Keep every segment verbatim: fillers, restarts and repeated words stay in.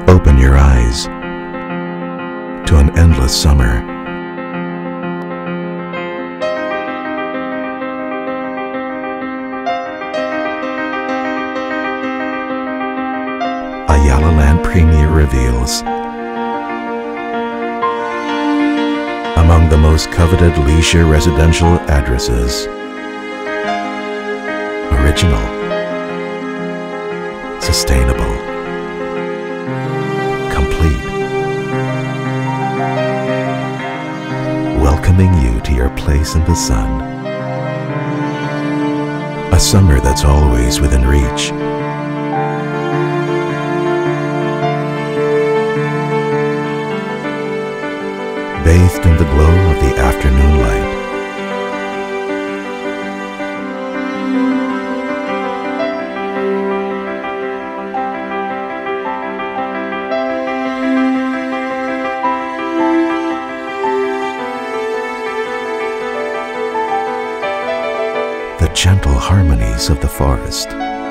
Open your eyes to an endless summer. Ayala Land Premier reveals among the most coveted leisure residential addresses. Original, sustainable, complete, welcoming you to your place in the sun. A summer that's always within reach. Bathed in the glow of the afternoon light. The gentle harmonies of the forest.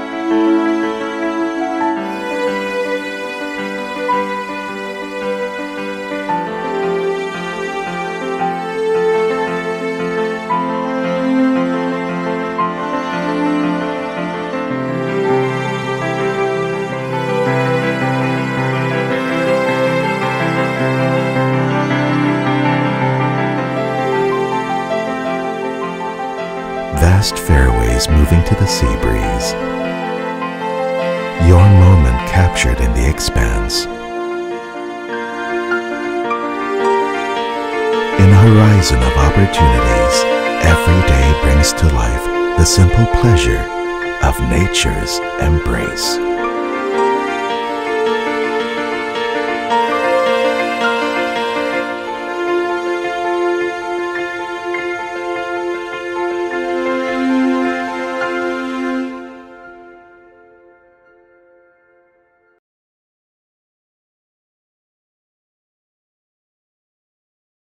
Vast fairways moving to the sea breeze. Your moment captured in the expanse. In a horizon of opportunities, every day brings to life the simple pleasure of nature's embrace.